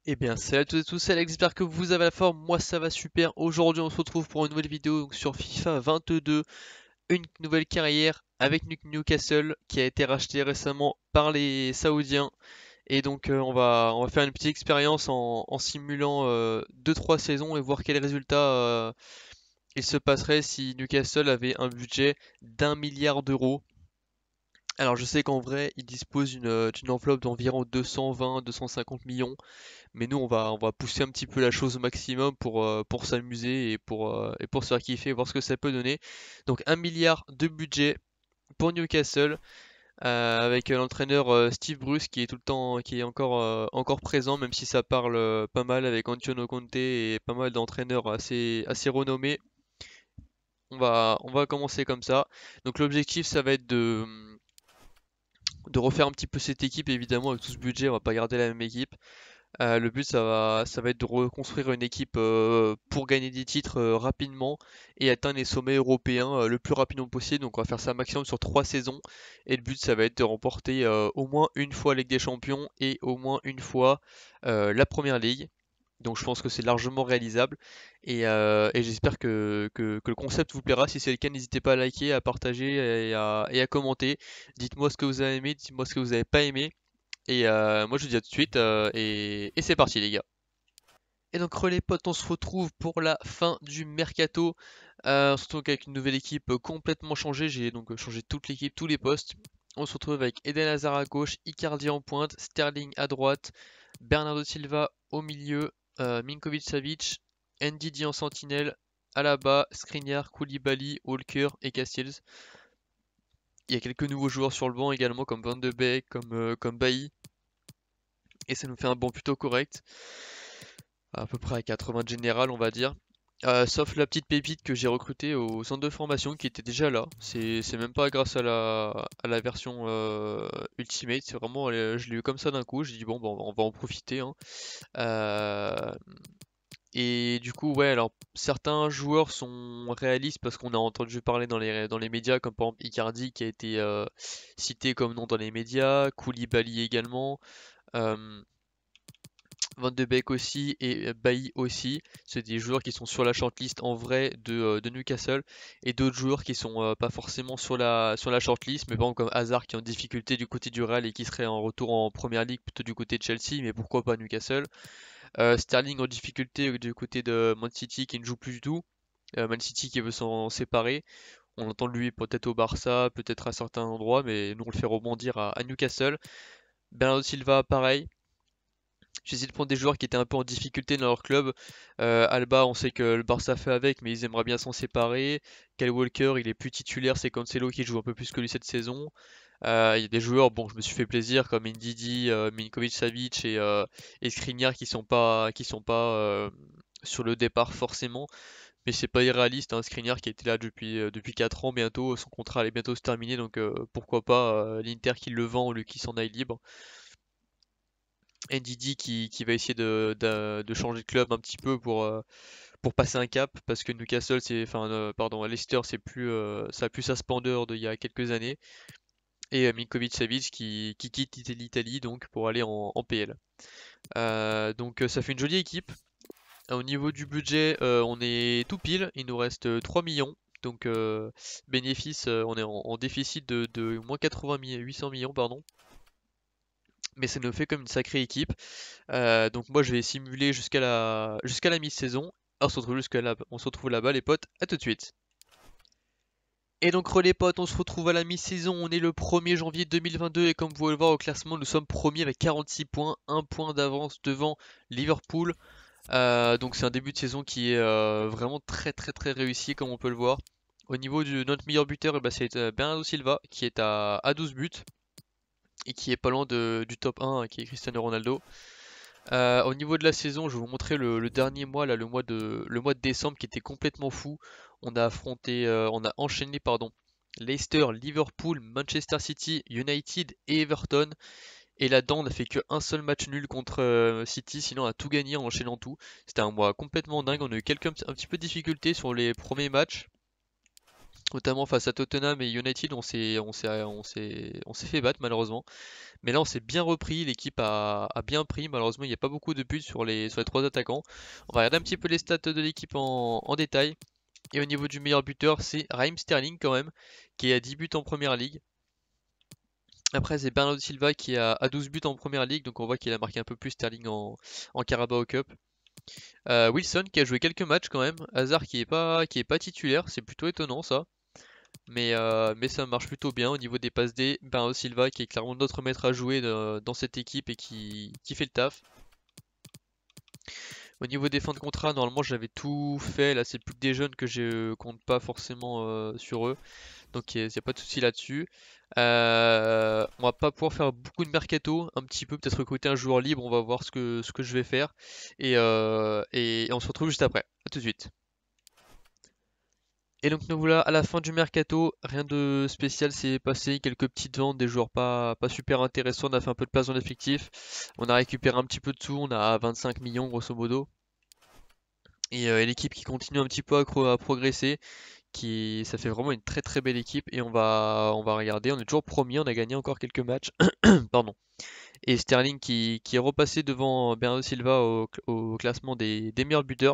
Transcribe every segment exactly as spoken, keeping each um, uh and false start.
Eh bien, salut à toutes et tous, c'est Alex, j'espère que vous avez la forme, moi ça va super. Aujourd'hui on se retrouve pour une nouvelle vidéo donc, sur FIFA vingt-deux, une nouvelle carrière avec New- Newcastle qui a été racheté récemment par les Saoudiens. Et donc euh, on va, on va faire une petite expérience en, en simulant euh, deux trois saisons et voir quels résultats euh, il se passerait si Newcastle avait un budget d'un milliard d'euros. Alors je sais qu'en vrai, il dispose d'une euh, d'une enveloppe d'environ deux cent vingt à deux cent cinquante millions. Mais nous, on va, on va pousser un petit peu la chose au maximum pour, euh, pour s'amuser et pour, euh, et pour se faire kiffer, voir ce que ça peut donner. Donc un milliard de budget pour Newcastle, euh, avec euh, l'entraîneur euh, Steve Bruce qui est tout le temps, qui est encore, euh, encore présent, même si ça parle euh, pas mal avec Antonio Conte et pas mal d'entraîneurs assez, assez renommés. On va, on va commencer comme ça. Donc l'objectif, ça va être de, de refaire un petit peu cette équipe, évidemment, avec tout ce budget, on va pas garder la même équipe. Euh, le but, ça va, ça va être de reconstruire une équipe euh, pour gagner des titres euh, rapidement et atteindre les sommets européens euh, le plus rapidement possible. Donc, on va faire ça maximum sur trois saisons. Et le but, ça va être de remporter euh, au moins une fois la Ligue des Champions et au moins une fois euh, la Première Ligue. Donc, je pense que c'est largement réalisable. Et, euh, et j'espère que, que, que le concept vous plaira. Si c'est le cas, n'hésitez pas à liker, à partager et à, et à commenter. Dites-moi ce que vous avez aimé, dites-moi ce que vous n'avez pas aimé. Et euh, moi je vous dis à tout de suite euh, et, et c'est parti les gars. Et donc relais potes, on se retrouve pour la fin du mercato. Euh, on se retrouve avec une nouvelle équipe euh, complètement changée. J'ai donc euh, changé toute l'équipe, tous les postes. On se retrouve avec Eden Hazard à gauche, Icardi en pointe, Sterling à droite, Bernardo Silva au milieu, euh, Minkovic Savic, Ndidi en sentinelle, Alaba, Skriniar, Koulibaly, Walker et Castells. Il y a quelques nouveaux joueurs sur le banc également comme Van de Beek, comme, euh, comme Bailly. Et ça nous fait un banc plutôt correct, à peu près à quatre-vingts de général on va dire. Euh, sauf la petite pépite que j'ai recrutée au centre de formation qui était déjà là. C'est c'est même pas grâce à la, à la version euh, Ultimate, c'est vraiment, euh, je l'ai eu comme ça d'un coup, j'ai dit bon, bon on va en profiter, hein. Euh, et du coup ouais, alors certains joueurs sont réalistes parce qu'on a entendu parler dans les, dans les médias, comme par exemple Icardi qui a été euh, cité comme nom dans les médias, Koulibaly également. Euh, Van de Beek aussi et euh, Bailly aussi. C'est des joueurs qui sont sur la shortlist en vrai de, euh, de Newcastle et d'autres joueurs qui sont euh, pas forcément sur la, sur la shortlist, mais par exemple comme Hazard qui est en difficulté du côté du Real et qui serait en retour en première ligue plutôt du côté de Chelsea, mais pourquoi pas Newcastle. Euh, Sterling en difficulté euh, du côté de Man City qui ne joue plus du tout. Euh, Man City qui veut s'en séparer. On entend de lui peut-être au Barça, peut-être à certains endroits, mais nous on le fait rebondir à, à Newcastle. Bernardo Silva, pareil. J'essaie de prendre des joueurs qui étaient un peu en difficulté dans leur club. Euh, Alba, on sait que le Barça fait avec, mais ils aimeraient bien s'en séparer. Kyle Walker, il est plus titulaire, c'est Cancelo qui joue un peu plus que lui cette saison. Euh, Il y a des joueurs, bon, je me suis fait plaisir, comme Ndidi, euh, Milinkovic Savic et, euh, et Skriniar qui sont pas, qui sont pas euh, sur le départ forcément. Mais c'est pas irréaliste, hein. Skriniar qui était là depuis, euh, depuis quatre ans bientôt, son contrat allait bientôt se terminer, donc euh, pourquoi pas euh, l'Inter qui le vend ou lui qui s'en aille libre. Ndidi qui, qui va essayer de, de, de changer de club un petit peu pour, euh, pour passer un cap parce que Newcastle c'est enfin euh, pardon Leicester c'est plus euh, ça a plus sa splendeur d'il y a quelques années et euh, Milinkovic Savic qui, qui quitte l'Italie donc pour aller en, en P L. Euh, donc euh, ça fait une jolie équipe. Au niveau du budget euh, on est tout pile, il nous reste euh, trois millions. Donc euh, bénéfice, euh, on est en, en déficit de, de moins quatre-vingts millions, huit cents millions pardon. Mais ça nous fait comme une sacrée équipe. Euh, donc moi je vais simuler jusqu'à la jusqu'à la mi-saison. On se retrouve jusqu'à là, on se retrouve là-bas les potes, à tout de suite. Et donc re les potes, on se retrouve à la mi-saison, on est le premier janvier deux mille vingt-deux et comme vous pouvez le voir au classement, nous sommes premiers avec quarante-six points, un point d'avance devant Liverpool. Euh, donc c'est un début de saison qui est euh, vraiment très très très réussi comme on peut le voir. Au niveau de notre meilleur buteur, eh ben, c'est euh, Bernardo Silva qui est à, à douze buts et qui est pas loin de- du top un qui est Cristiano Ronaldo. Euh, au niveau de la saison, je vais vous montrer le, le dernier mois, là, le mois de, le mois de décembre qui était complètement fou. On a affronté, euh, on a enchaîné, pardon, Leicester, Liverpool, Manchester City, United et Everton. Et là-dedans, on n'a fait qu'un seul match nul contre euh, City, sinon on a tout gagné en enchaînant tout. C'était un mois complètement dingue. On a eu quelques un petit peu de difficultés sur les premiers matchs. Notamment face à Tottenham et United, on s'est on s'est on s'est on s'est fait battre malheureusement. Mais là on s'est bien repris, l'équipe a, a bien pris, malheureusement il n'y a pas beaucoup de buts sur les, sur les trois attaquants. On va regarder un petit peu les stats de l'équipe en, en détail. Et au niveau du meilleur buteur, c'est Raheem Sterling quand même, qui est à dix buts en première ligue. Après c'est Bernardo Silva qui a à douze buts en première ligue, donc on voit qu'il a marqué un peu plus Sterling en, en Carabao Cup. Euh, Wilson qui a joué quelques matchs quand même, Hazard qui est pas, qui est pas titulaire, c'est plutôt étonnant ça. Mais, euh, mais ça marche plutôt bien au niveau des passes D. Bernardo Silva qui est clairement notre maître à jouer de- dans cette équipe et qui, qui fait le taf. Au niveau des fins de contrat, normalement j'avais tout fait. Là c'est plus que des jeunes que je compte pas forcément euh, sur eux. Donc il n'y a pas de souci là-dessus. Euh, on va pas pouvoir faire beaucoup de mercato. Un petit peu peut-être recruter un joueur libre. On va voir ce que, ce que je vais faire. Et, euh, et on se retrouve juste après. A tout de suite. Et donc nous voilà à la fin du mercato, rien de spécial s'est passé, quelques petites ventes, des joueurs pas, pas super intéressants, on a fait un peu de place dans l'effectif, on a récupéré un petit peu de sous, on a vingt-cinq millions grosso modo, et, euh, et l'équipe qui continue un petit peu à, cro- à progresser, qui ça fait vraiment une très très belle équipe, et on va, on va regarder, on est toujours premier, on a gagné encore quelques matchs, pardon. Et Sterling qui, qui est repassé devant Bernardo Silva au, au classement des, des meilleurs buteurs.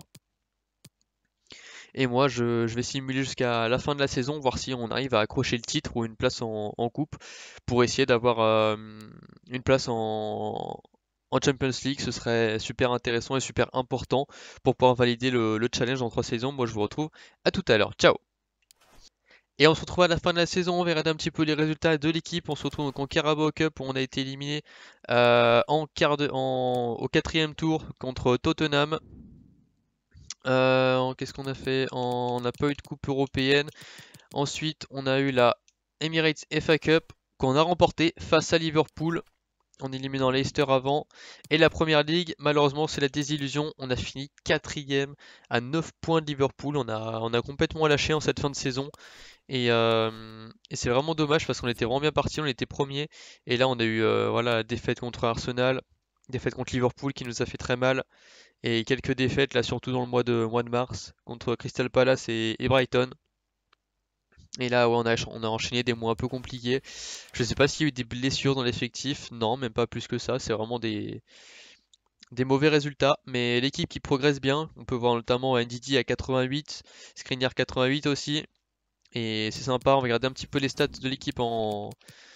Et moi, je, je vais simuler jusqu'à la fin de la saison, voir si on arrive à accrocher le titre ou une place en, en coupe pour essayer d'avoir euh, une place en, en Champions League. Ce serait super intéressant et super important pour pouvoir valider le, le challenge en trois saisons. Moi, je vous retrouve à tout à l'heure. Ciao! Et on se retrouve à la fin de la saison, on verra un petit peu les résultats de l'équipe. On se retrouve donc en Carabao Cup où on a été éliminé euh, en quart de, en, au quatrième tour contre Tottenham. Euh, Qu'est-ce qu'on a fait? En- On n'a pas eu de coupe européenne. Ensuite, on a eu la Emirates F A Cup qu'on a remporté face à Liverpool en éliminant Leicester avant. Et la Première Ligue, malheureusement, c'est la désillusion. On a fini quatrième à neuf points de Liverpool. On a, on a complètement lâché en cette fin de saison. Et, euh, et c'est vraiment dommage parce qu'on était vraiment bien parti. On était premier. Et là, on a eu euh, voilà, défaite contre Arsenal, défaite contre Liverpool qui nous a fait très mal. Et quelques défaites là, surtout dans le mois de, mois de mars, contre Crystal Palace et, et Brighton. Et là, ouais, on a, on a enchaîné des mois un peu compliqués. Je sais pas s'il y a eu des blessures dans l'effectif. Non, même pas plus que ça. C'est vraiment des, des mauvais résultats. Mais l'équipe qui progresse bien. On peut voir notamment N D D à quatre-vingt-huit, Skriniar quatre-vingt-huit aussi. Et c'est sympa. On va regarder un petit peu les stats de l'équipe en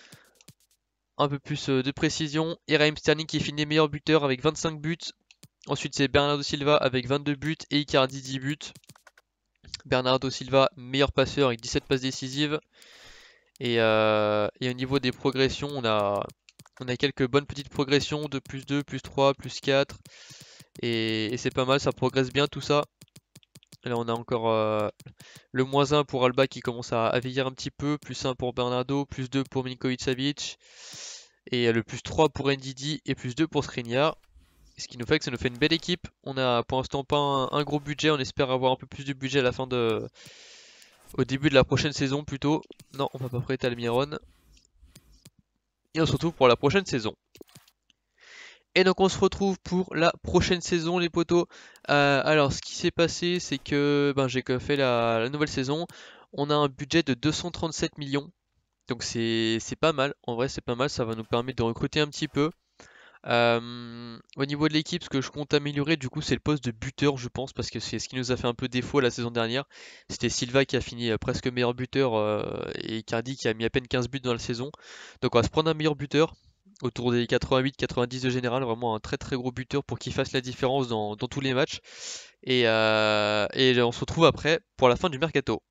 un peu plus euh, de précision. Et Raheem Sterling qui finit meilleur buteur avec vingt-cinq buts. Ensuite, c'est Bernardo Silva avec vingt-deux buts et Icardi dix buts. Bernardo Silva, meilleur passeur avec dix-sept passes décisives. Et, euh, et au niveau des progressions, on a, on a quelques bonnes petites progressions de plus deux, plus trois, plus quatre. Et, et c'est pas mal, ça progresse bien tout ça. Là, on a encore euh, le moins un pour Alba qui commence à, à vieillir un petit peu, plus un pour Bernardo, plus deux pour Milinkovic Savic. Et le plus trois pour Ndidi et plus deux pour Skriniar. Ce qui nous fait que ça nous fait une belle équipe. On a pour l'instant pas un, un gros budget, on espère avoir un peu plus de budget à la fin de, au début de la prochaine saison plutôt. Non, on va pas prêter Almiron. Et on se retrouve pour la prochaine saison. Et donc on se retrouve pour la prochaine saison les potos. Euh, alors ce qui s'est passé c'est que ben, j'ai fait la, la nouvelle saison. On a un budget de deux cent trente-sept millions. Donc c'est pas mal, en vrai c'est pas mal, ça va nous permettre de recruter un petit peu. Euh, au niveau de l'équipe, ce que je compte améliorer, du coup, c'est le poste de buteur, je pense, parce que c'est ce qui nous a fait un peu défaut la saison dernière. C'était Silva qui a fini euh, presque meilleur buteur euh, et Icardi qui a mis à peine quinze buts dans la saison. Donc, on va se prendre un meilleur buteur, autour des quatre-vingt-huit quatre-vingt-dix de général, vraiment un très très gros buteur pour qu'il fasse la différence dans, dans tous les matchs. Et, euh, et on se retrouve après pour la fin du mercato.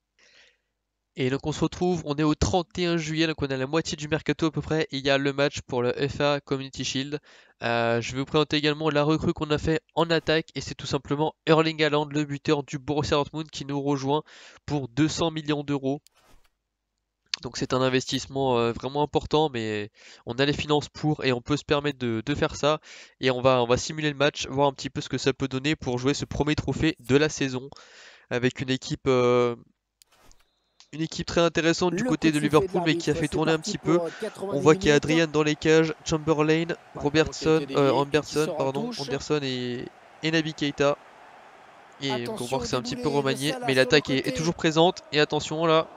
Et donc on se retrouve, on est au trente et un juillet, donc on a la moitié du mercato à peu près, et il y a le match pour le F A Community Shield. Euh, je vais vous présenter également la recrue qu'on a fait en attaque, et c'est tout simplement Erling Haaland, le buteur du Borussia Dortmund, qui nous rejoint pour deux cents millions d'euros. Donc c'est un investissement euh, vraiment important, mais on a les finances pour, et on peut se permettre de, de faire ça. Et on va, on va simuler le match, voir un petit peu ce que ça peut donner pour jouer ce premier trophée de la saison, avec une équipe... euh, Une équipe très intéressante du Le côté coup de de sifflet de Liverpool, mais qui a l'arbitre, fait c'est tourner un parti petit peu. pour On quatre-vingt-dix voit qu'il y a minutes. Adrian dans les cages, Chamberlain, Pas de ballon qui a Robertson, été euh, dévié et qui Anderson, sort en pardon, touche. Anderson et, et Naby Keita. Et donc on voit Attention que au c'est un petit peu déboulé de remanié, mais Salah sur le l'attaque est, est côté. toujours présente. Et attention là,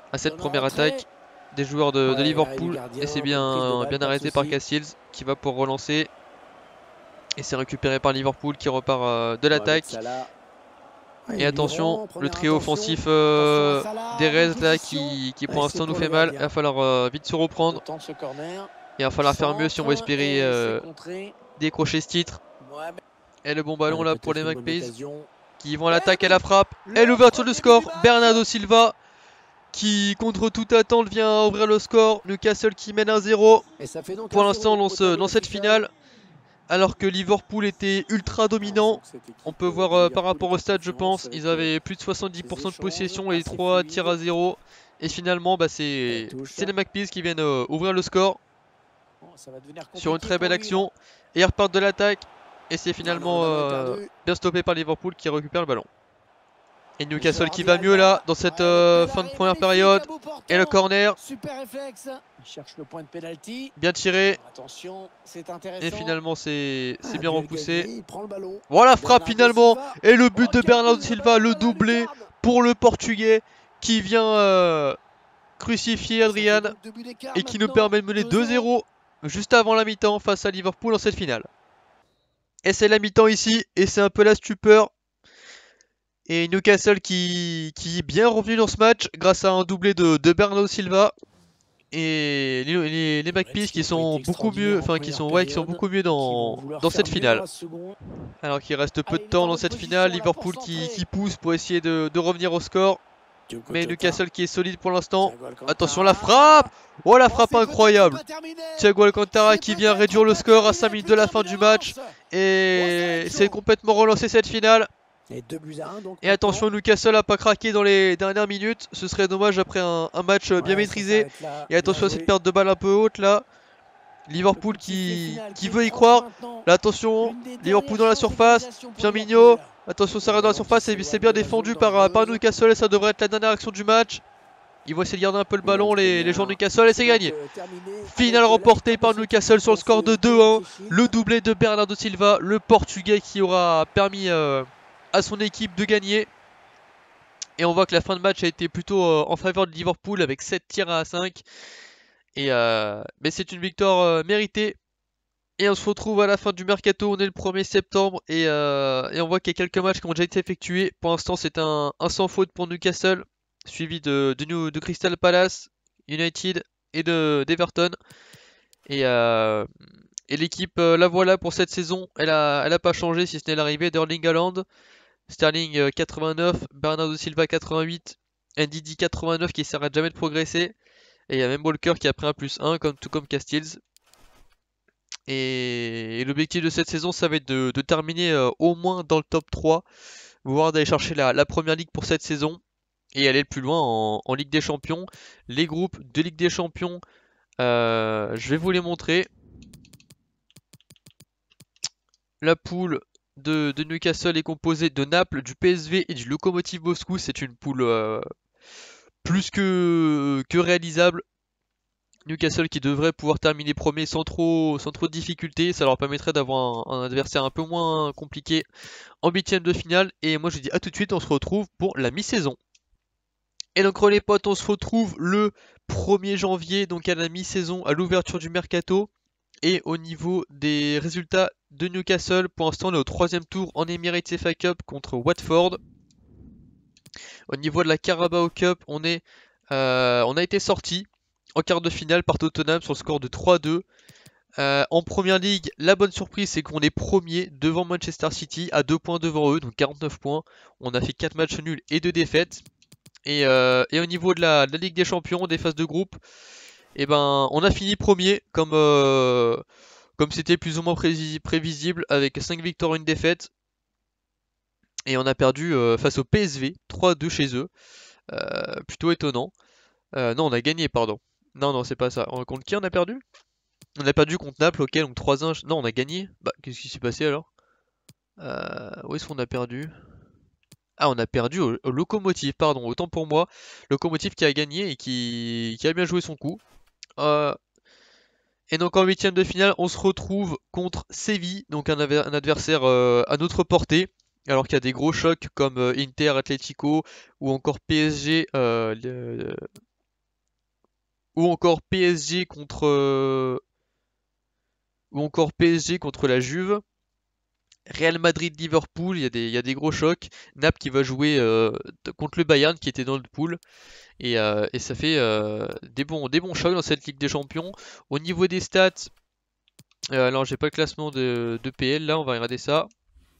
à cette première attaque des joueurs de, de Liverpool. Et c'est bien, bien arrêté par Casillas qui va pour relancer. Et c'est récupéré par Liverpool qui repart euh, de l'attaque. Et attention, le trio offensif euh, d'Erez là qui, qui pour l'instant nous fait mal. Il va falloir euh, vite se reprendre. Il va falloir faire mieux si on veut espérer euh, décrocher ce titre. Et le bon ballon là pour les Magpies qui vont à l'attaque et la frappe. Et l'ouverture du score, Bernardo Silva qui contre toute attente vient ouvrir le score. Newcastle qui mène un zéro pour l'instant dans, ce, dans cette finale. Alors que Liverpool était ultra dominant. On peut voir euh, par rapport au stade je pense. Ils avaient plus de soixante-dix pour cent de possession et trois tirs à zéro. Et finalement bah, c'est les Magpies qui viennent euh, ouvrir le score. Sur une très belle action. Et ils repartent de l'attaque. Et c'est finalement euh, bien stoppé par Liverpool qui récupère le ballon. Et Newcastle qui va mieux là dans cette euh, fin de première période. Et le corner. Bien tiré. Et finalement c'est bien repoussé. Voilà, frappe finalement. Et le but de Bernardo Silva, le doublé pour le Portugais qui vient euh, crucifier Adrian. Et qui nous permet de mener deux zéro juste avant la mi-temps face à Liverpool dans cette finale. Et c'est la mi-temps ici, et c'est un peu la stupeur. Et Newcastle qui, qui est bien revenu dans ce match grâce à un doublé de, de Bernardo Silva. Et les, les, les Magpies qui sont beaucoup mieux, enfin qui sont ouais qui sont beaucoup mieux dans, dans cette finale. Alors qu'il reste peu de temps dans cette finale, Liverpool qui, qui pousse pour essayer de, de revenir au score. Mais Newcastle qui est solide pour l'instant. Attention la frappe. Oh la frappe incroyable. Thiago Alcantara qui vient réduire le score à cinq minutes de la fin du match. Et c'est complètement relancé cette finale. Et attention, Newcastle n'a pas craqué dans les dernières minutes. Ce serait dommage après un, un match bien maîtrisé. Et attention à cette perte de balle un peu haute là. Liverpool qui, qui veut y croire. Là attention, Liverpool dans la surface. Firmino. Attention, ça reste dans la surface, c'est bien défendu par, par Newcastle et ça devrait être la dernière action du match. Ils vont essayer de garder un peu le ballon, les, les joueurs de Newcastle, et c'est gagné. Finale remportée par Newcastle sur le score de deux un. Le doublé de Bernardo Silva, le Portugais qui aura permis euh, à son équipe de gagner. Et on voit que la fin de match a été plutôt euh, en faveur de Liverpool avec sept tirs à cinq. Et, euh, mais c'est une victoire euh, méritée. Et on se retrouve à la fin du mercato, on est le premier septembre et, euh, et on voit qu'il y a quelques matchs qui ont déjà été effectués. Pour l'instant c'est un, un sans faute pour Newcastle, suivi de, de, New, de Crystal Palace, United et d'Everton. Et, euh, et l'équipe, euh, la voilà pour cette saison, elle a, elle a pas changé si ce n'est l'arrivée d'Erling Haaland. Sterling euh, quatre-vingt-neuf, Bernardo Silva quatre-vingt-huit, Ndidi quatre-vingt-neuf qui s'arrête jamais de progresser. Et il y a même Walker qui a pris un plus un, comme, tout comme Casillas. Et, et l'objectif de cette saison, ça va être de, de terminer euh, au moins dans le top trois, voire d'aller chercher la, la première ligue pour cette saison et aller le plus loin en, en Ligue des Champions. Les groupes de Ligue des Champions, euh, je vais vous les montrer. La poule de, de Newcastle est composée de Naples, du P S V et du Lokomotiv Moscou. C'est une poule euh, plus que, que réalisable. Newcastle qui devrait pouvoir terminer premier sans trop, sans trop de difficultés. Ça leur permettrait d'avoir un, un adversaire un peu moins compliqué en huitième de finale. Et moi je vous dis à tout de suite, on se retrouve pour la mi-saison. Et donc les potes, on se retrouve le premier janvier, donc à la mi-saison, à l'ouverture du mercato. Et au niveau des résultats de Newcastle, pour l'instant on est au troisième tour en Emirates F A Cup contre Watford. Au niveau de la Carabao Cup, on, est, euh, on a été sorti en quart de finale par Tottenham sur le score de trois deux. Euh, en première ligue, la bonne surprise c'est qu'on est premier devant Manchester City à deux points devant eux, donc quarante-neuf points. On a fait quatre matchs nuls et deux défaites. Et, euh, et au niveau de la, de la Ligue des Champions, des phases de groupe, et ben, on a fini premier comme euh, comme c'était plus ou moins prévisible avec cinq victoires et une défaite. Et on a perdu euh, face au P S V trois deux chez eux. Euh, plutôt étonnant. Euh, non, on a gagné, pardon. Non, non, c'est pas ça. Contre qui on a perdu? On a perdu contre Naples, ok, donc trois un. Non, on a gagné. Bah, qu'est-ce qui s'est passé alors? euh, Où est-ce qu'on a perdu? Ah, on a perdu au, au Lokomotiv, pardon, autant pour moi. Lokomotiv qui a gagné et qui, qui a bien joué son coup. Euh, et donc en huitième de finale, on se retrouve contre Séville, donc un, un adversaire euh, à notre portée. Alors qu'il y a des gros chocs comme euh, Inter, Atlético ou encore P S G, euh, le, ou encore P S G contre euh, ou encore P S G contre la Juve. Real Madrid-Liverpool, il y a des, il y a des gros chocs. Naples qui va jouer euh, t- contre le Bayern qui était dans le pool. Et, euh, et ça fait euh, des bons, des bons chocs dans cette Ligue des Champions. Au niveau des stats, euh, alors j'ai pas le classement de, de P L là, on va regarder ça.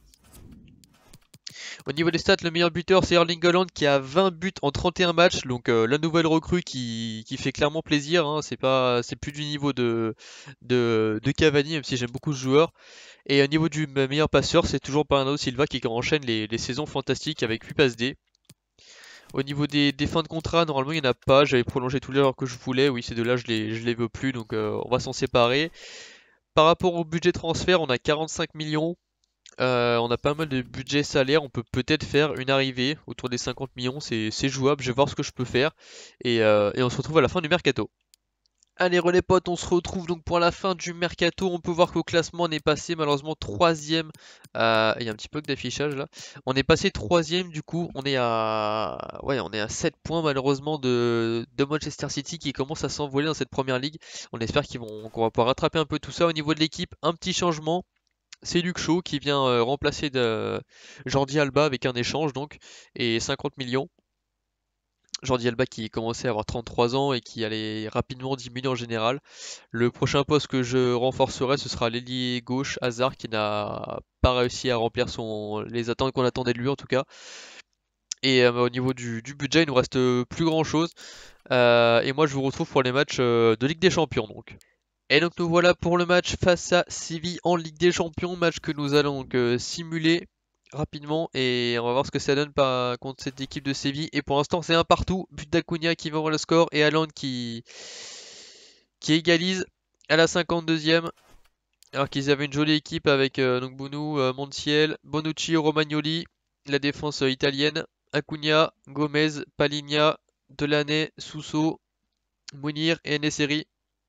Au niveau des stats, le meilleur buteur c'est Erling Haaland qui a vingt buts en trente et un matchs. Donc euh, la nouvelle recrue qui, qui fait clairement plaisir, hein. C'est pas, c'est plus du niveau de, de, de Cavani, même si j'aime beaucoup ce joueur. Et au niveau du meilleur passeur, c'est toujours Bernardo Silva qui enchaîne les, les saisons fantastiques avec huit passes D. Au niveau des, des fins de contrat, normalement il n'y en a pas. J'avais prolongé tous les heures que je voulais. Oui, ces deux-là, je les, je les veux plus, donc euh, on va s'en séparer. Par rapport au budget transfert, on a quarante-cinq millions. Euh, on a pas mal de budget salaire. On peut peut-être faire une arrivée autour des cinquante millions. C'est c'est jouable. Je vais voir ce que je peux faire. Et, euh, et on se retrouve à la fin du mercato. Allez relais potes, on se retrouve donc pour la fin du mercato. On peut voir qu'au classement on est passé malheureusement troisième. Euh, il y a un petit peu d'affichage là. On est passé troisième du coup. On est à ouais, on est à sept points malheureusement de, de Manchester City qui commence à s'envoler dans cette première ligue. On espère qu'ils vont qu'on va pouvoir rattraper un peu tout ça. Au niveau de l'équipe, un petit changement. C'est Luke Shaw qui vient euh, remplacer de Jordi Alba avec un échange donc et cinquante millions. Jordi Alba qui commençait à avoir trente-trois ans et qui allait rapidement diminuer en général. Le prochain poste que je renforcerai, ce sera l'ailier gauche, Hazard, qui n'a pas réussi à remplir son... les attentes qu'on attendait de lui en tout cas. Et euh, au niveau du, du budget, il nous reste euh, plus grand chose. Euh, et moi, je vous retrouve pour les matchs euh, de Ligue des Champions donc. Et donc nous voilà pour le match face à Séville en Ligue des Champions, match que nous allons donc euh, simuler rapidement et on va voir ce que ça donne par, contre cette équipe de Séville. Et pour l'instant c'est un partout, but d'Acuna qui va ouvrir le score et Haaland qui, qui égalise à la cinquante-deuxième. Alors qu'ils avaient une jolie équipe avec euh, donc Bounou, euh, Montiel, Bonucci, Romagnoli, la défense euh, italienne, Acuna, Gomez, Paligna, Delaney, Sousso, Mounir et Nesseri.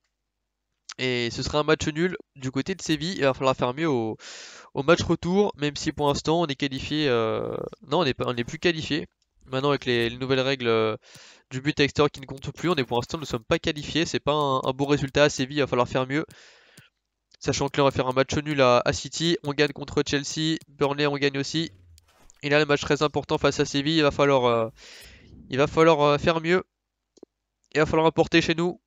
Et ce sera un match nul du côté de Séville. Il va falloir faire mieux au, au match retour, même si pour l'instant on est qualifié. euh, Non, on n'est pas, on n'est plus qualifié. Maintenant avec les, les nouvelles règles euh, du but extérieur qui ne comptent plus, on est pour l'instant nous ne sommes pas qualifiés. C'est pas un, un beau résultat à Séville. Il va falloir faire mieux. Sachant que là on va faire un match nul à, à City. On gagne contre Chelsea. Burnley on gagne aussi. Et là le match très important face à Séville. Il va falloir, euh, il va falloir euh, faire mieux. Il va falloir apporter chez nous.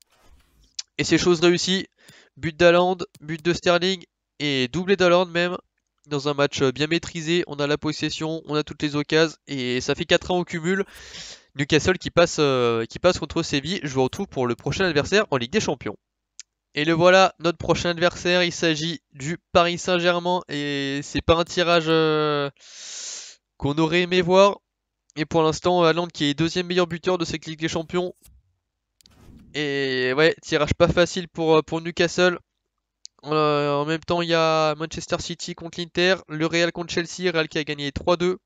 Et c'est chose réussie. But d'Haaland, but de Sterling et doublé d'Haaland même. Dans un match bien maîtrisé, on a la possession, on a toutes les occasions et ça fait quatre ans au cumul. Newcastle qui passe, euh, qui passe contre Séville. Je vous retrouve pour le prochain adversaire en Ligue des Champions. Et le voilà, notre prochain adversaire, il s'agit du Paris Saint-Germain et c'est pas un tirage euh, qu'on aurait aimé voir. Et pour l'instant, Haaland qui est deuxième meilleur buteur de cette Ligue des Champions. Et ouais, tirage pas facile pour, pour Newcastle. Euh, en même temps, il y a Manchester City contre l'Inter, le Real contre Chelsea, Real qui a gagné trois deux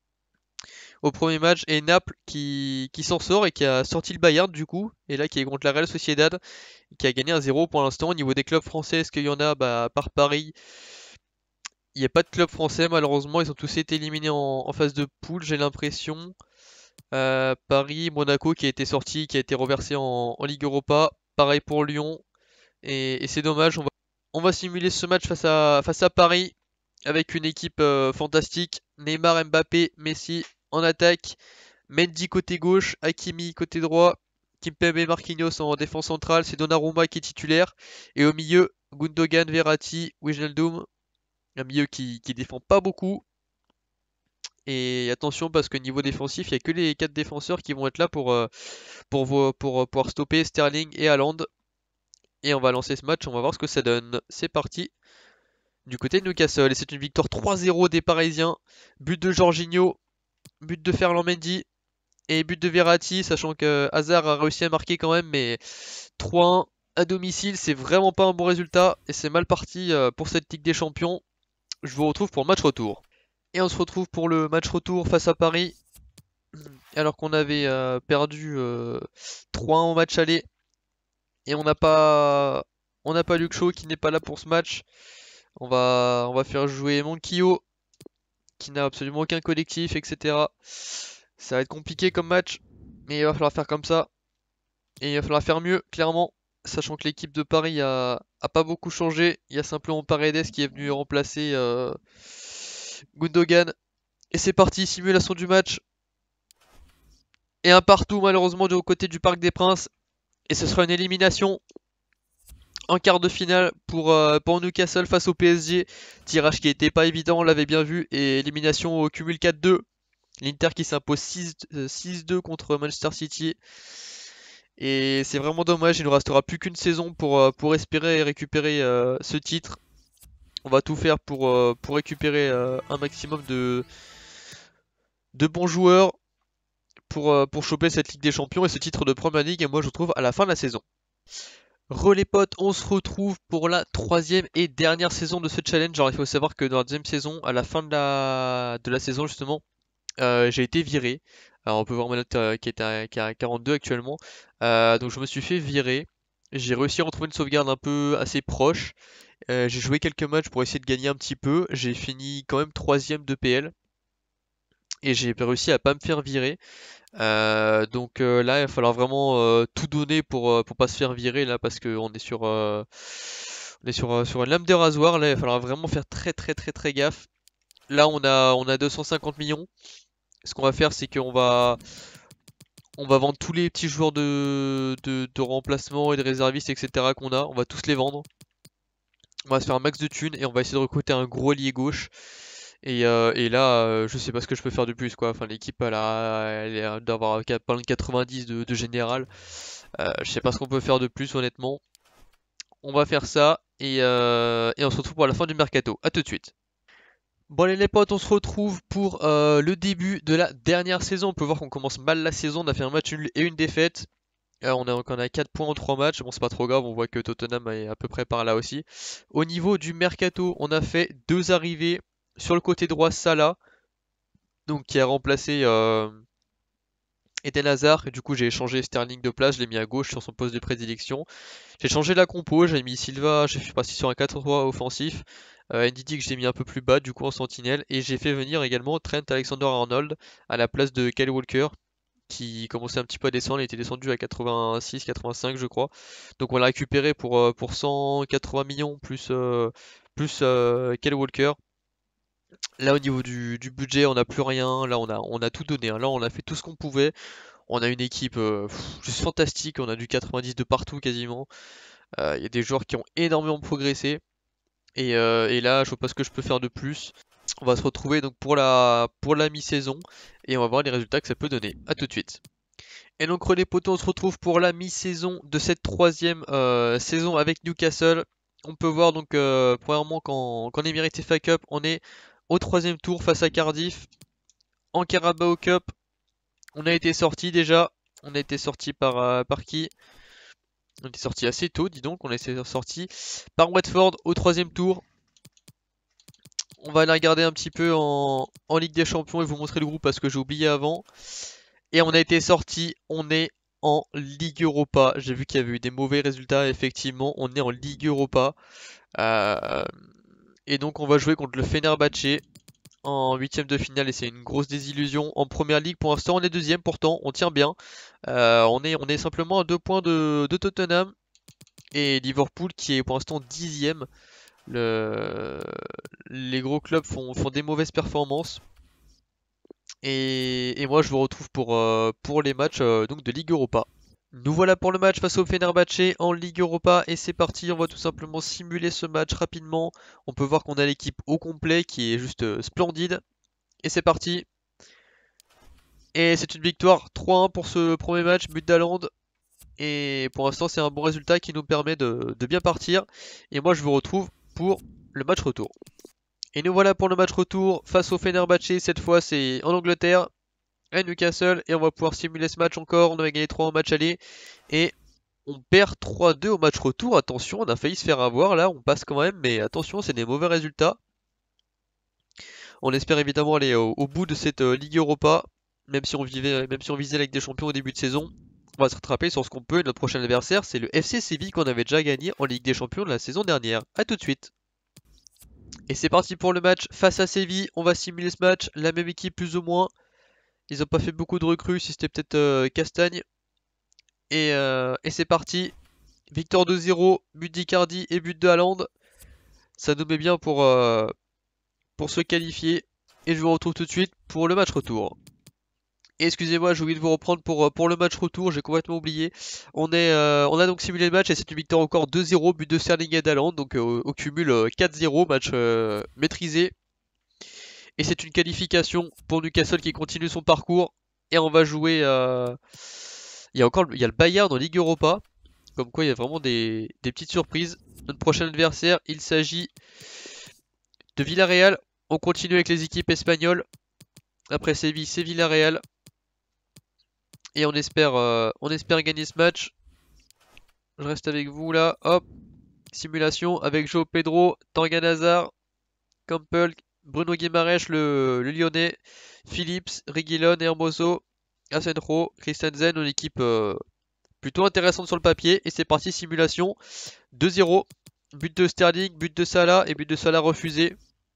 au premier match, et Naples qui, qui s'en sort et qui a sorti le Bayern du coup, et là qui est contre la Real Sociedad, qui a gagné un zéro pour l'instant. Au niveau des clubs français, est-ce qu'il y en a? Bah, à part Paris, il n'y a pas de club français malheureusement, ils ont tous été éliminés en, en phase de poule, j'ai l'impression. Euh, Paris, Monaco qui a été sorti, qui a été reversé en, en Ligue Europa, pareil pour Lyon, et, et c'est dommage, on va, on va simuler ce match face à, face à Paris avec une équipe euh, fantastique. Neymar, Mbappé, Messi en attaque, Mendy côté gauche, Hakimi côté droit, Kimpembe, Marquinhos en défense centrale, c'est Donnarumma qui est titulaire. Et au milieu, Gundogan, Verratti, Wijnaldum, un milieu qui, qui défend pas beaucoup. Et attention parce que niveau défensif, il n'y a que les quatre défenseurs qui vont être là pour, euh, pour, vo- pour, euh, pouvoir stopper Sterling et Haaland. Et on va lancer ce match, on va voir ce que ça donne. C'est parti du côté de Newcastle. Et c'est une victoire trois zéro des Parisiens. But de Jorginho, but de Ferland Mendy et but de Verratti, sachant que Hazard a réussi à marquer quand même, mais trois un à domicile, c'est vraiment pas un bon résultat et c'est mal parti euh, pour cette Ligue des Champions. Je vous retrouve pour le match retour. Et on se retrouve pour le match retour face à Paris, alors qu'on avait euh, perdu euh, trois un au match aller. Et on n'a pas on n'a pas Luke Shaw qui n'est pas là pour ce match. On va on va faire jouer Monkio qui n'a absolument aucun collectif, et cetera. Ça va être compliqué comme match, mais il va falloir faire comme ça. Et il va falloir faire mieux, clairement, sachant que l'équipe de Paris a, a pas beaucoup changé. Il y a simplement Paredes qui est venu remplacer euh, Gundogan. Et c'est parti, simulation du match. Et un partout malheureusement du côté du Parc des Princes. Et ce sera une élimination en quart de finale pour, euh, pour Newcastle face au P S G. Tirage qui était pas évident, on l'avait bien vu. Et élimination au cumul quatre deux. L'Inter qui s'impose six deux contre Manchester City. Et c'est vraiment dommage, il ne restera plus qu'une saison pour, euh, pour espérer récupérer euh, ce titre. On va tout faire pour, euh, pour récupérer euh, un maximum de, de bons joueurs pour, euh, pour choper cette Ligue des Champions et ce titre de Première Ligue. Et moi, je vous trouve à la fin de la saison. Re les potes, on se retrouve pour la troisième et dernière saison de ce challenge. Alors il faut savoir que dans la deuxième saison, à la fin de la, de la saison justement, euh, j'ai été viré. Alors on peut voir ma note euh, qui est à, qui est à quarante-deux actuellement. Euh, donc je me suis fait virer. J'ai réussi à retrouver une sauvegarde un peu assez proche. Euh, j'ai joué quelques matchs pour essayer de gagner un petit peu. J'ai fini quand même troisième de P L. Et j'ai réussi à pas me faire virer. Euh, donc euh, là, il va falloir vraiment euh, tout donner pour, euh, pour pas se faire virer là parce qu'on est sur, euh, on est sur, euh, sur une lame de rasoir. Là, il va falloir vraiment faire très très très très gaffe. Là, on a, on a deux cent cinquante millions. Ce qu'on va faire, c'est qu'on va, on va vendre tous les petits joueurs de, de, de remplacement et de réservistes, et cetera qu'on a. On va tous les vendre. On va se faire un max de thunes et on va essayer de recruter un gros allié gauche. Et, euh, et là, euh, je sais pas ce que je peux faire de plus quoi. Enfin, l'équipe elle a, elle est d'avoir pas loin de quatre-vingt-dix de, de général. Euh, je sais pas ce qu'on peut faire de plus honnêtement. On va faire ça et, euh, et on se retrouve pour la fin du mercato. À tout de suite. Bon allez les potes, on se retrouve pour euh, le début de la dernière saison. On peut voir qu'on commence mal la saison. On a fait un match nul et une défaite. Euh, on a on a quatre points en trois matchs. Bon, c'est pas trop grave. On voit que Tottenham est à peu près par là aussi. Au niveau du mercato, on a fait deux arrivées. Sur le côté droit, Salah, donc qui a remplacé euh, Eden Hazard. Et du coup, j'ai échangé Sterling de place. Je l'ai mis à gauche sur son poste de prédilection. J'ai changé la compo. J'ai mis Silva. Je suis passé sur un quatre trois offensif. Euh, N D D que j'ai mis un peu plus bas, du coup en sentinelle. Et j'ai fait venir également Trent Alexander-Arnold à la place de Kyle Walker, qui commençait un petit peu à descendre, il était descendu à quatre-vingt-six quatre-vingt-cinq je crois. Donc on l'a récupéré pour, euh, pour cent quatre-vingts millions plus, euh, plus euh, Kyle Walker. Là au niveau du, du budget on n'a plus rien, là on a, on a tout donné, hein. Là on a fait tout ce qu'on pouvait. On a une équipe euh, pff, juste fantastique, on a du quatre-vingt-dix de partout quasiment. Euh, Il y a des joueurs qui ont énormément progressé. Et, euh, et là je vois pas ce que je peux faire de plus. On va se retrouver donc pour la, pour la mi-saison et on va voir les résultats que ça peut donner. A tout de suite. Et donc les potos, on se retrouve pour la mi-saison de cette troisième euh, saison avec Newcastle. On peut voir donc euh, premièrement qu'en qu Emirates F A Cup, on est au troisième tour face à Cardiff. En Carabao Cup, on a été sorti déjà. On a été sorti par, euh, par qui? On était sorti assez tôt, dis donc. On a été sorti par Watford au troisième tour. On va aller regarder un petit peu en, en Ligue des Champions et vous montrer le groupe parce que j'ai oublié avant. Et on a été sorti, on est en Ligue Europa. J'ai vu qu'il y avait eu des mauvais résultats, effectivement, on est en Ligue Europa. Euh, et donc on va jouer contre le Fenerbahçe en huitième de finale et c'est une grosse désillusion. En première ligue, pour l'instant, on est deuxième, pourtant on tient bien. Euh, on, est, on est simplement à deux points de, de Tottenham et Liverpool qui est pour l'instant dixième. Le... Les gros clubs font, font des mauvaises performances. Et, et moi je vous retrouve pour, euh, pour les matchs euh, donc de Ligue Europa. Nous voilà pour le match face au Fenerbahçe en Ligue Europa et c'est parti, on va tout simplement simuler ce match rapidement. On peut voir qu'on a l'équipe au complet qui est juste euh, splendide. Et c'est parti. Et c'est une victoire trois un pour ce premier match, but d'Haaland. Et pour l'instant c'est un bon résultat qui nous permet de, de bien partir. Et moi je vous retrouve pour le match retour. Et nous voilà pour le match retour face au Fenerbahçe, cette fois c'est en Angleterre. À Newcastle et on va pouvoir simuler ce match encore. On avait gagné trois au match aller et on perd trois deux au match retour. Attention, on a failli se faire avoir là, on passe quand même, mais attention, c'est des mauvais résultats. On espère évidemment aller au, au bout de cette euh, Ligue Europa, même si on vivait, même si on visait la Ligue des Champions au début de saison. On va se rattraper sur ce qu'on peut. Et notre prochain adversaire, c'est le F C Séville qu'on avait déjà gagné en Ligue des Champions de la saison dernière. A tout de suite. Et c'est parti pour le match face à Séville. On va simuler ce match, la même équipe plus ou moins. Ils n'ont pas fait beaucoup de recrues, si c'était peut-être euh, Castagne. Et, euh, et c'est parti. Victoire deux zéro, but d'Icardi et but de Haaland. Ça nous met bien pour, euh, pour se qualifier. Et je vous retrouve tout de suite pour le match retour. Et excusez-moi, j'ai oublié de vous reprendre pour, pour le match retour, j'ai complètement oublié. On, est, euh, on a donc simulé le match et c'est une victoire encore deux zéro, but de Sterling et d'Haaland. Donc euh, au cumul euh, quatre zéro, match euh, maîtrisé. Et c'est une qualification pour Newcastle qui continue son parcours. Et on va jouer... Euh... Il y a encore il y a le Bayern en Ligue Europa. Comme quoi il y a vraiment des, des petites surprises. Notre prochain adversaire, il s'agit de Villarreal. On continue avec les équipes espagnoles. Après Séville, c'est Villarreal. Et on espère, euh, on espère gagner ce match. Je reste avec vous là. Hop. Simulation avec João Pedro, Tanguy Nazar, Campbell, Bruno Guimaraes, le, le Lyonnais, Phillips, Reguilón, Hermoso, Asenjo, Christensen. Une équipe euh, plutôt intéressante sur le papier. Et c'est parti, simulation. deux zéro. But de Sterling, but de Salah et but de Salah refusé.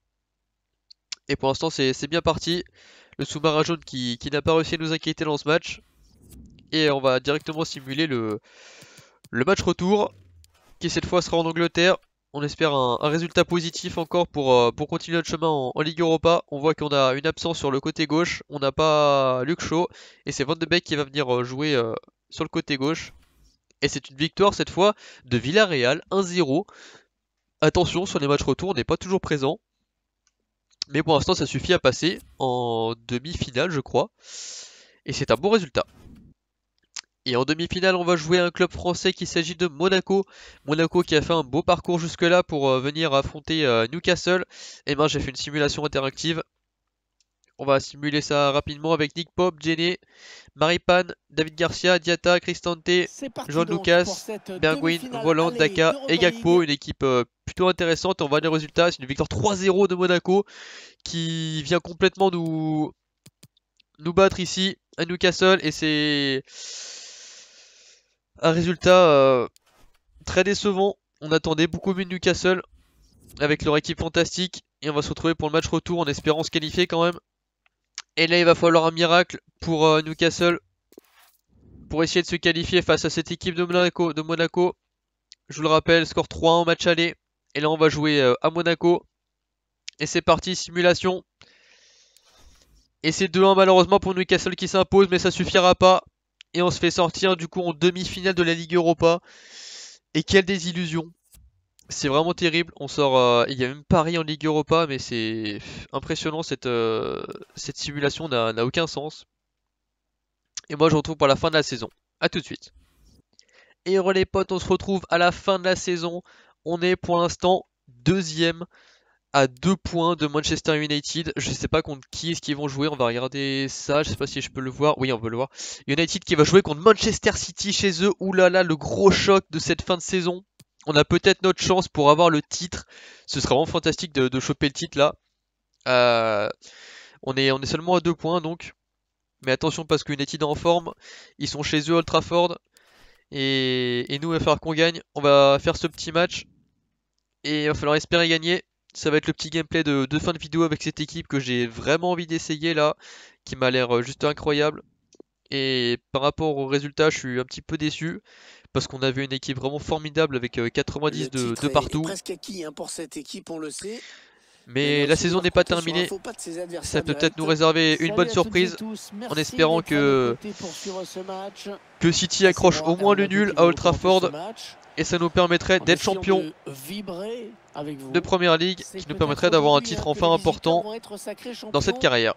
Et pour l'instant, c'est bien parti. Le sous-marin jaune qui, qui n'a pas réussi à nous inquiéter dans ce match. Et on va directement simuler le, le match retour, qui cette fois sera en Angleterre. On espère un, un résultat positif encore pour, euh, pour continuer notre chemin en, en Ligue Europa. On voit qu'on a une absence sur le côté gauche. On n'a pas Luke Shaw. Et c'est Van de Beek qui va venir jouer euh, sur le côté gauche. Et c'est une victoire cette fois de Villarreal, un zéro. Attention, sur les matchs retour, on n'est pas toujours présent. Mais pour l'instant, ça suffit à passer en demi-finale, je crois. Et c'est un bon résultat. Et en demi-finale, on va jouer un club français qui s'agit de Monaco. Monaco qui a fait un beau parcours jusque-là pour euh, venir affronter euh, Newcastle. Et ben j'ai fait une simulation interactive. On va simuler ça rapidement avec Nick Pope, Jenny, Maripan, David Garcia, Diatta, Cristante, Jean Lucas, Bergwijn, Voland, Daka et Gakpo. Une équipe euh, plutôt intéressante. On va les résultats. C'est une victoire trois zéro de Monaco qui vient complètement nous, nous battre ici à Newcastle. Et c'est un résultat euh, très décevant. On attendait beaucoup mieux de Newcastle avec leur équipe fantastique. Et on va se retrouver pour le match retour en espérant se qualifier quand même. Et là il va falloir un miracle pour euh, Newcastle pour essayer de se qualifier face à cette équipe de Monaco. De Monaco. Je vous le rappelle, score trois un en match aller. Et là on va jouer euh, à Monaco. Et c'est parti, simulation. Et c'est deux un malheureusement pour Newcastle qui s'impose, mais ça suffira pas. Et on se fait sortir du coup en demi-finale de la Ligue Europa. Et quelle désillusion. C'est vraiment terrible. On sort, euh, il y a même Paris en Ligue Europa, mais c'est impressionnant. Cette, euh, cette simulation n'a aucun sens. Et moi je retrouve pour la fin de la saison. A tout de suite. Et re les potes, on se retrouve à la fin de la saison. On est pour l'instant deuxième à deux points de Manchester United. Je sais pas contre qui est-ce qu'ils vont jouer. On va regarder ça. Je sais pas si je peux le voir. Oui, on peut le voir. United qui va jouer contre Manchester City chez eux. Ouh là là, le gros choc de cette fin de saison. On a peut-être notre chance pour avoir le titre. Ce sera vraiment fantastique de, de choper le titre là. Euh, on, est, on est seulement à deux points donc. Mais attention parce que United est en forme. Ils sont chez eux, Old Trafford. Et, et nous, il va falloir qu'on gagne. On va faire ce petit match. Et il va falloir espérer gagner. Ça va être le petit gameplay de, de fin de vidéo avec cette équipe que j'ai vraiment envie d'essayer là. Qui m'a l'air juste incroyable. Et par rapport au résultat, je suis un petit peu déçu. Parce qu'on avait une équipe vraiment formidable avec quatre-vingt-dix de, de partout. Est presque acquis, hein, pour cette équipe, on le sait. Mais, Mais la saison n'est pas terminée. Ça peut peut-être nous réserver une bonne surprise. En espérant que, que City accroche au moins le nul à Old Trafford. Et ça nous permettrait d'être champion de Première Ligue. Qui nous permettrait d'avoir un titre enfin important dans cette carrière.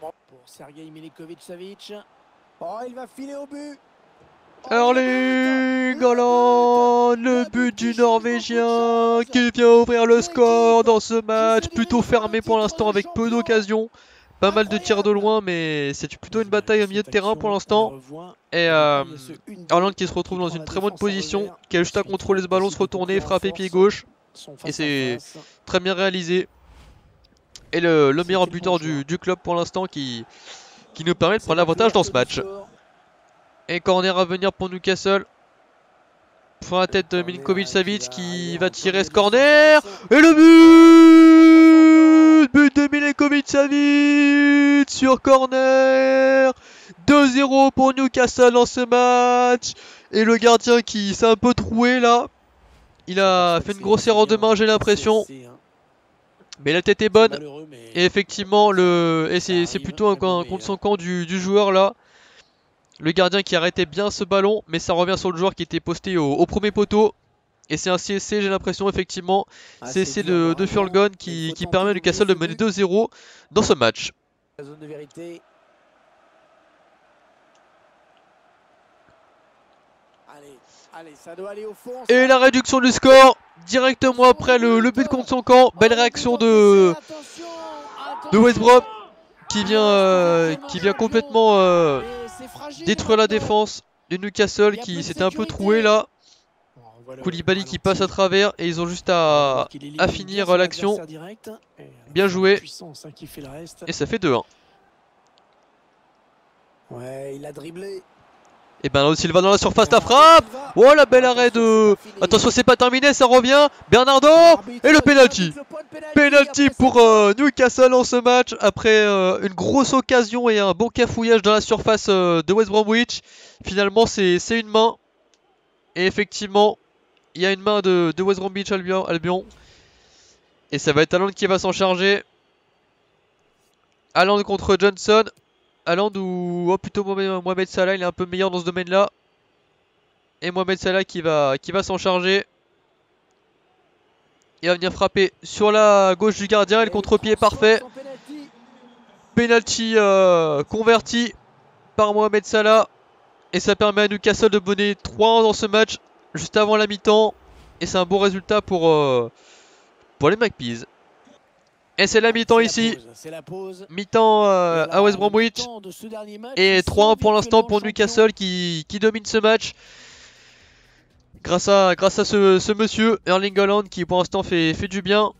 Oh, il va filer au but. Erling Haaland, le but du Norvégien qui vient ouvrir le score dans ce match, plutôt fermé pour l'instant avec peu d'occasions, pas mal de tirs de loin mais c'est plutôt une bataille au milieu de terrain pour l'instant. Et euh, Haaland qui se retrouve dans une très bonne position, qui a juste à contrôler ce ballon, se retourner, frapper pied gauche, et c'est très bien réalisé. Et le, le meilleur buteur du, du club pour l'instant qui, qui nous permet de prendre l'avantage dans ce match. Et corner à venir pour Newcastle. Pour la tête de Milinkovic-Savic qui va tirer ce corner. Et le but But de Milinkovic-Savic sur corner. deux zéro pour Newcastle dans ce match. Et le gardien qui s'est un peu troué là. Il a fait une grosse erreur de main, j'ai l'impression. Mais la tête est bonne. Et effectivement, le et c'est plutôt un, un contre son camp du, du joueur là. Le gardien qui arrêtait bien ce ballon. Mais ça revient sur le joueur qui était posté au, au premier poteau. Et c'est un C S C, j'ai l'impression, effectivement. Ah, C S C de, de Furlgon qui, qui permet à Newcastle de mener deux zéro dans ce match. La zone de vérité. Allez, allez, ça doit aller au fond. Et la réduction du score directement après le, le but contre son camp. Belle réaction de, de West Brom qui vient, euh, qui vient complètement euh, détruire la défense de Newcastle qui s'était un peu troué là. Koulibaly qui passe à travers et ils ont juste à, à finir l'action. Bien joué. Et ça fait deux un. Ouais, il a dribblé. Et Bernardo Silva dans la surface, la frappe. Oh la belle arrêt de... Attention, c'est pas terminé, ça revient. Bernardo et le penalty. Penalty pour euh, Newcastle en ce match après euh, une grosse occasion et un bon cafouillage dans la surface euh, de West Bromwich. Finalement, c'est une main. Et effectivement, il y a une main de, de West Bromwich Albion, Albion. Et ça va être Haaland qui va s'en charger. Haaland contre Johnson. Haaland ou oh, plutôt Mohamed Salah, il est un peu meilleur dans ce domaine là. Et Mohamed Salah qui va, qui va s'en charger. Il va venir frapper sur la gauche du gardien et le contre-pied est parfait. Penalty euh, converti par Mohamed Salah. Et ça permet à Newcastle de mener trois un dans ce match juste avant la mi-temps. Et c'est un bon résultat pour, euh, pour les Magpies. Et c'est la mi-temps ici. Mi-temps euh, à West Bromwich. Et trois un pour l'instant pour Newcastle qui, qui domine ce match. Grâce à, grâce à ce, ce monsieur, Erling Haaland, qui pour l'instant fait, fait du bien.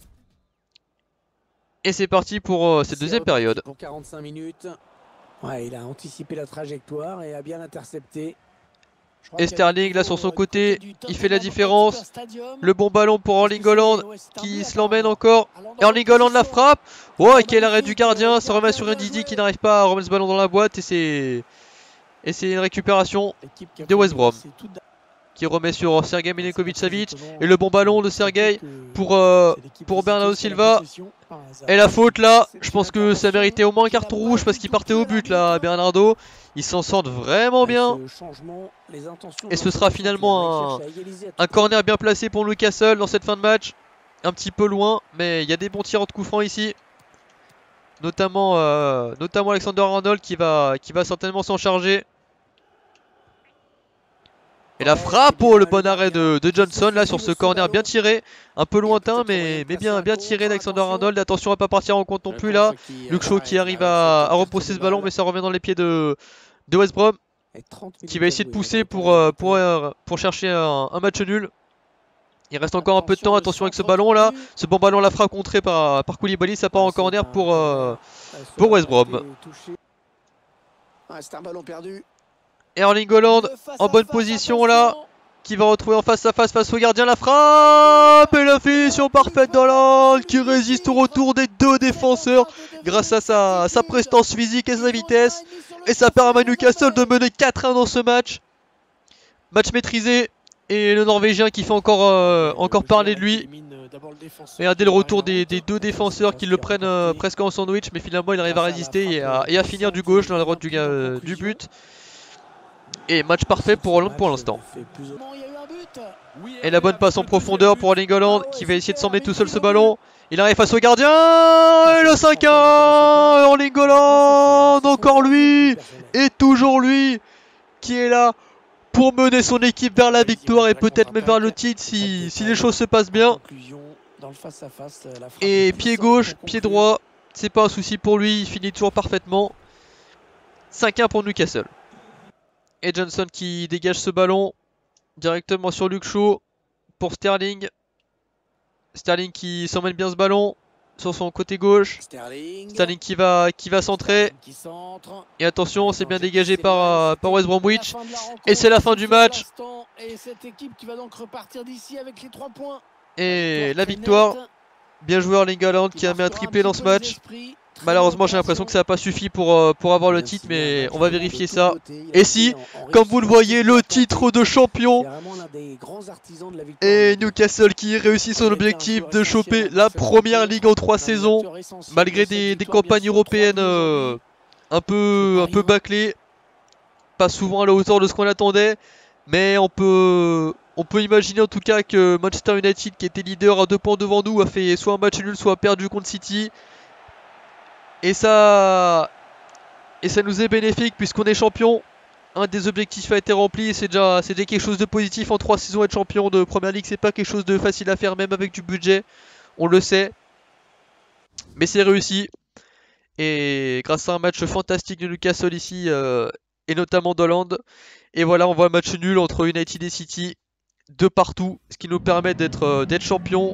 Et c'est parti pour euh, cette deuxième période. Pour quarante-cinq minutes. Ouais, il a anticipé la trajectoire et a bien intercepté. Et Sterling là sur son côté, il fait la différence. Le bon ballon pour Erling Haaland qui se l'emmène encore. Erling Haaland la frappe. Oh, et quel arrêt du gardien. Ça remet sur un Didi qui n'arrive pas à remettre ce ballon dans la boîte. Et c'est et c'est une récupération de West Brom qui remet sur Sergej Milinkovic-Savic. Et le bon ballon de Sergej pour, euh, pour Bernardo Silva. Et la faute là, je pense que ça méritait au moins un carton rouge parce qu'il partait au but là, Bernardo. Ils s'en sortent vraiment bien. Et ce sera finalement un, un corner bien placé pour Newcastle dans cette fin de match. Un petit peu loin, mais il y a des bons tirs de coup franc ici. Notamment, euh, notamment Alexander Arnold qui va, qui va certainement s'en charger. Et la frappe, oh, le bon arrêt de, de Johnson là sur ce corner bien tiré. Un peu lointain mais, mais bien, bien tiré d'Alexander Arnold. Attention à pas partir en compte non plus là. Luke Shaw qui arrive à, à repousser ce ballon mais ça revient dans les pieds de, de West Brom. Qui va essayer de pousser pour, pour, pour, pour chercher un, un match nul. Il reste encore un peu de temps, attention avec ce ballon là. Ce bon ballon la frappe contrée par, par Koulibaly. Ça part en corner pour, euh, pour West Brom. C'est un ballon perdu. Erling Haaland en bonne position là, qui va retrouver en face à face face au gardien, la frappe et la finition parfaite d'Haaland qui résiste au retour des deux défenseurs grâce à sa, sa prestance physique et sa vitesse. Et ça permet à Newcastle de mener quatre un dans ce match. Match maîtrisé et le Norvégien qui fait encore, euh, encore parler de lui. Regardez le retour des, des deux défenseurs qui le prennent euh, presque en sandwich, mais finalement il arrive à résister et à, et à finir du gauche dans la droite du, euh, du but. Et match parfait pour Haaland pour l'instant. Et la bonne passe en profondeur pour Erling Haaland qui va essayer de s'emmener tout seul ce ballon. Il arrive face au gardien et le cinq un. Erling Haaland, encore lui et toujours lui qui est là pour mener son équipe vers la victoire et peut-être même vers le titre si, si les choses se passent bien. Et pied gauche, pied droit, c'est pas un souci pour lui, il finit toujours parfaitement. cinq un pour Newcastle. Et Johnson qui dégage ce ballon directement sur Luke Shaw pour Sterling. Sterling qui s'emmène bien ce ballon sur son côté gauche. Sterling, Sterling qui va, qui va centrer. Et attention, c'est bien dégagé par, par West Bromwich. Et c'est la fin du match. Et cette équipe qui va donc repartir d'ici avec les trois points. Et la victoire. Bien joué Erling Haaland qui a mis un triplé dans ce match. Malheureusement, j'ai l'impression que ça n'a pas suffi pour, euh, pour avoir le titre, mais on va vérifier ça. Et si, comme vous le voyez, le titre de champion. Et Newcastle qui réussit son objectif de choper la première ligue en trois saisons, malgré des, des campagnes européennes euh, un peu, un peu bâclées, pas souvent à la hauteur de ce qu'on attendait, mais on peut, on peut imaginer en tout cas que Manchester United, qui était leader à deux points devant nous, a fait soit un match nul, soit perdu contre City. Et ça, et ça nous est bénéfique puisqu'on est champion. Un des objectifs a été rempli et c'est déjà, c'est déjà quelque chose de positif en trois saisons. Être champion de Première Ligue, c'est pas quelque chose de facile à faire, même avec du budget. On le sait. Mais c'est réussi. Et grâce à un match fantastique de Newcastle ici, euh, et notamment d'Hollande. Et voilà, on voit un match nul entre United et City, de partout, ce qui nous permet d'être euh, d'être champion.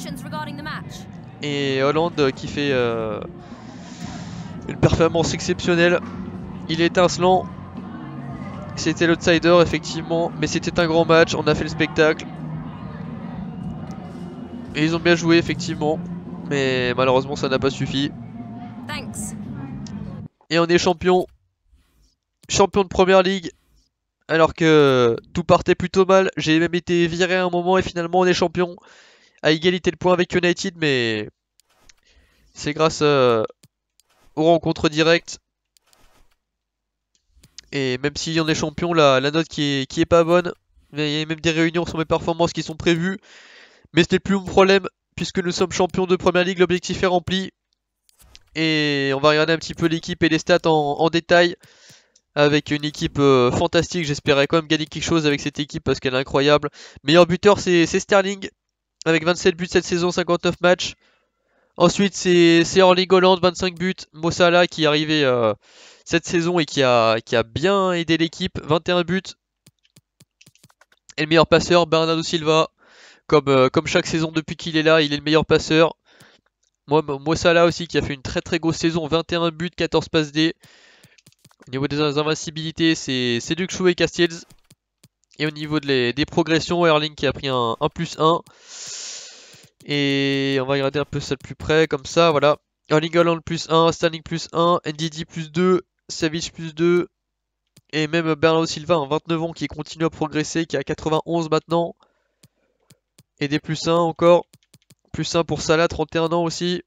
Et Hollande qui fait euh, une performance exceptionnelle. Il est étincelant. C'était l'outsider effectivement, mais c'était un grand match, on a fait le spectacle. Et ils ont bien joué effectivement, mais malheureusement ça n'a pas suffi. Thanks. Et on est champion, champion de Première Ligue, alors que tout partait plutôt mal. J'ai même été viré à un moment et finalement on est champion, à égalité de points avec United, mais c'est grâce euh, aux rencontres directes. Et même si on est champion, la, la note qui est, qui est pas bonne. Il y a même des réunions sur mes performances qui sont prévues. Mais ce n'est plus mon problème, puisque nous sommes champions de Première Ligue, l'objectif est rempli. Et on va regarder un petit peu l'équipe et les stats en, en détail. Avec une équipe euh, fantastique, j'espérais quand même gagner quelque chose avec cette équipe parce qu'elle est incroyable. Meilleur buteur c'est Sterling, avec vingt-sept buts cette saison, cinquante-neuf matchs. Ensuite c'est Erling Haaland, vingt-cinq buts. Mo Salah qui est arrivé euh, cette saison et qui a, qui a bien aidé l'équipe, vingt et un buts. Et le meilleur passeur, Bernardo Silva, comme, euh, comme chaque saison depuis qu'il est là, il est le meilleur passeur. Moi, Mo Salah aussi qui a fait une très très grosse saison, vingt et un buts, quatorze passes D. Au niveau des invincibilités, c'est Luke Shaw et Castells. Et au niveau de les, des progressions, Erling qui a pris un, un plus un. Et on va regarder un peu ça de plus près, comme ça, voilà. Erling Haaland plus un, Sterling plus un, N D D plus deux, Savic plus deux. Et même Bernardo Silva, en vingt-neuf ans, qui continue à progresser, qui a quatre-vingt-onze maintenant. Et des plus un encore. Plus un pour Salah, trente et un ans aussi.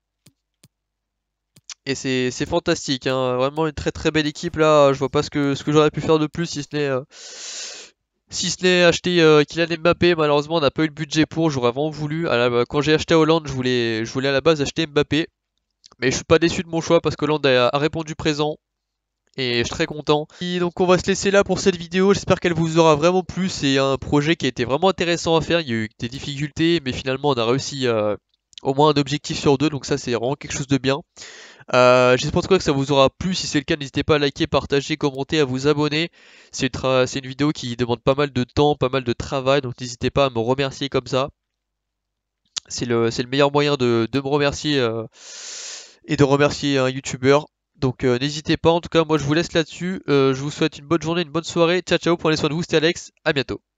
Et c'est fantastique, hein. Vraiment une très très belle équipe là. Je vois pas ce que, ce que j'aurais pu faire de plus si ce n'est euh, si ce n'est acheter euh, Kylian Mbappé. Malheureusement on n'a pas eu le budget pour, j'aurais vraiment voulu. À la, quand j'ai acheté Hollande, je voulais, je voulais à la base acheter Mbappé. Mais je suis pas déçu de mon choix parce que Hollande a, a répondu présent. Et je suis très content. Et donc on va se laisser là pour cette vidéo, j'espère qu'elle vous aura vraiment plu. C'est un projet qui a été vraiment intéressant à faire, il y a eu des difficultés mais finalement on a réussi euh, au moins un objectif sur deux. Donc ça c'est vraiment quelque chose de bien. Euh, J'espère en tout cas que ça vous aura plu. Si c'est le cas, n'hésitez pas à liker, partager, commenter, à vous abonner. C'est une, une vidéo qui demande pas mal de temps, pas mal de travail, donc n'hésitez pas à me remercier comme ça. C'est le, le meilleur moyen de, de me remercier euh, et de remercier un youtubeur. Donc euh, n'hésitez pas, en tout cas moi je vous laisse là-dessus. Euh, je vous souhaite une bonne journée, une bonne soirée. Ciao ciao, prenez soin de vous, c'était Alex, à bientôt.